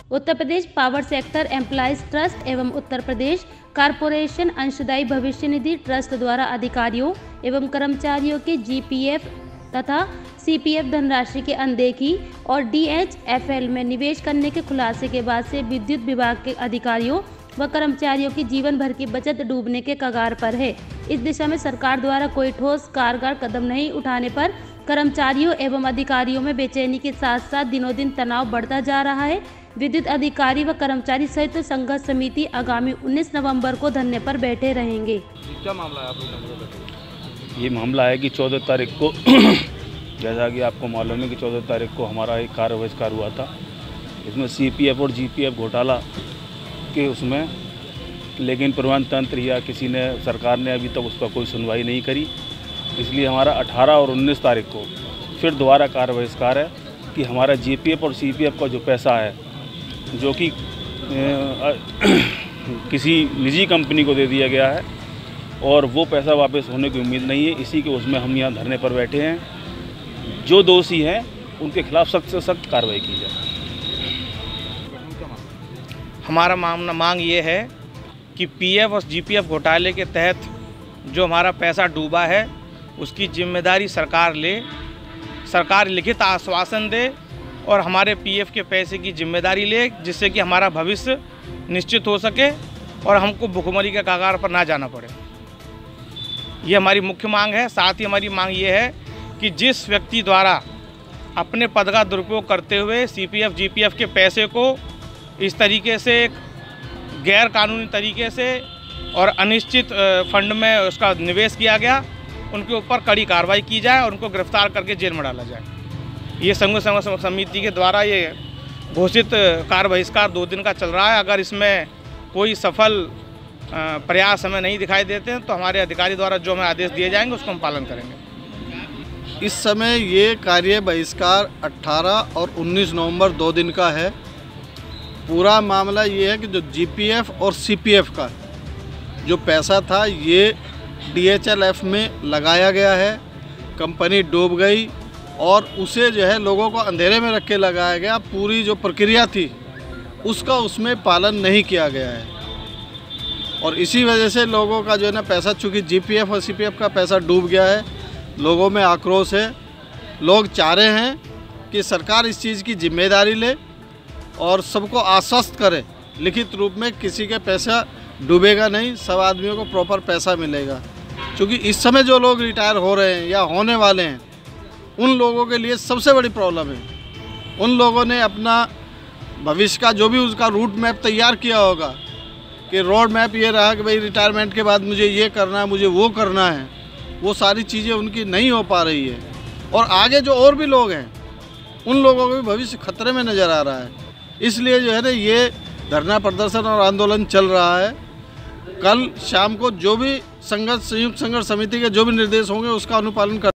उत्तर Pradesh power sector employees trust एवं उत्तर प्रदेश corporation अंशदायी भविष्य निधि ट्रस्ट द्वारा अधिकारियों एवं कर्मचारियों के जीपीएफ तथा सीपीएफ धनराशि की अनदेखी और डीएचएफएल में निवेश करने के खुलासे के बाद से विद्युत विभाग के अधिकारियों व कर्मचारियों की जीवन भर की बचत डूबने के कगार पर है। इस दिशा में सरकार द्वारा कोई ठोस कारगर कदम नहीं उठाने पर कर्मचारियों एवं अधिकारियों में बेचैनी के साथ साथ दिनों दिन तनाव बढ़ता जा रहा है। विद्युत अधिकारी व कर्मचारी सहित संघर्ष समिति आगामी 19 नवंबर को धरने पर बैठे रहेंगे। क्या मामला है आप लोग? ये मामला है कि 14 तारीख को जैसा कि आपको मालूम है कि 14 तारीख को हमारा एक कार्य बहिष्कार हुआ था। इसमें सीपीएफ और जीपीएफ घोटाला के उसमें, लेकिन परिवहन तंत्र या किसी ने, सरकार ने अभी तक उसका कोई सुनवाई नहीं करी। इसलिए हमारा 18 और 19 तारीख को फिर दोबारा कार्य बहिष्कार है कि हमारा जीपीएफ और सीपीएफ का जो पैसा है, जो कि किसी निजी कंपनी को दे दिया गया है और वो पैसा वापस होने की उम्मीद नहीं है, इसी के उसमें हम यहाँ धरने पर बैठे हैं। जो दोषी हैं उनके खिलाफ सख्त से सख्त कार्रवाई की जाए। हमारा मांग ये है कि पीएफ और जीपीएफ घोटाले के तहत जो हमारा पैसा डूबा है उसकी जिम्मेदारी सरकार ले, सरकार लिखित आश्वासन दे और हमारे पीएफ के पैसे की जिम्मेदारी ले, जिससे कि हमारा भविष्य निश्चित हो सके और हमको भुखमरी के कगार पर ना जाना पड़े। ये हमारी मुख्य मांग है। साथ ही हमारी मांग ये है कि जिस व्यक्ति द्वारा अपने पद का दुरुपयोग करते हुए सीपीएफ जीपीएफ के पैसे को इस तरीके से गैर कानूनी तरीके से और अनिश्चित फंड में उसका निवेश किया गया, उनके ऊपर कड़ी कार्रवाई की जाए और उनको गिरफ्तार करके जेल में डाला जाए। ये संघर्ष समिति के द्वारा ये घोषित कार्य बहिष्कार 2 दिन का चल रहा है। अगर इसमें कोई सफल प्रयास हमें नहीं दिखाई देते हैं तो हमारे अधिकारी द्वारा जो हमें आदेश दिए जाएंगे उसको हम पालन करेंगे। इस समय ये कार्य बहिष्कार 18 और 19 नवंबर 2 दिन का है। पूरा मामला ये है कि जो जीपीएफ और सीपीएफ का जो पैसा था ये डीएचएलएफ में लगाया गया है, कंपनी डूब गई और उसे जो है लोगों को अंधेरे में रख के लगाया गया। पूरी जो प्रक्रिया थी उसका उसमें पालन नहीं किया गया है और इसी वजह से लोगों का जो है ना पैसा, चूँकि जीपीएफ और सीपीएफ का पैसा डूब गया है, लोगों में आक्रोश है। लोग चाह रहे हैं कि सरकार इस चीज़ की जिम्मेदारी ले और सबको आश्वस्त करे लिखित रूप में, किसी के पैसा डूबेगा नहीं, सब आदमियों को प्रॉपर पैसा मिलेगा। क्योंकि इस समय जो लोग रिटायर हो रहे हैं या होने वाले हैं उन लोगों के लिए सबसे बड़ी प्रॉब्लम है। उन लोगों ने अपना भविष्य का जो भी उसका रूट मैप तैयार किया होगा कि रोड मैप ये रहा कि भाई रिटायरमेंट के बाद मुझे ये करना है, मुझे वो करना है, वो सारी चीज़ें उनकी नहीं हो पा रही है और आगे जो और भी लोग हैं उन लोगों का भी भविष्य खतरे में नज़र आ रहा है। इसलिए जो है ना ये धरना प्रदर्शन और आंदोलन चल रहा है। कल शाम को जो भी संयुक्त संघर्ष समिति के जो भी निर्देश होंगे उसका अनुपालन कर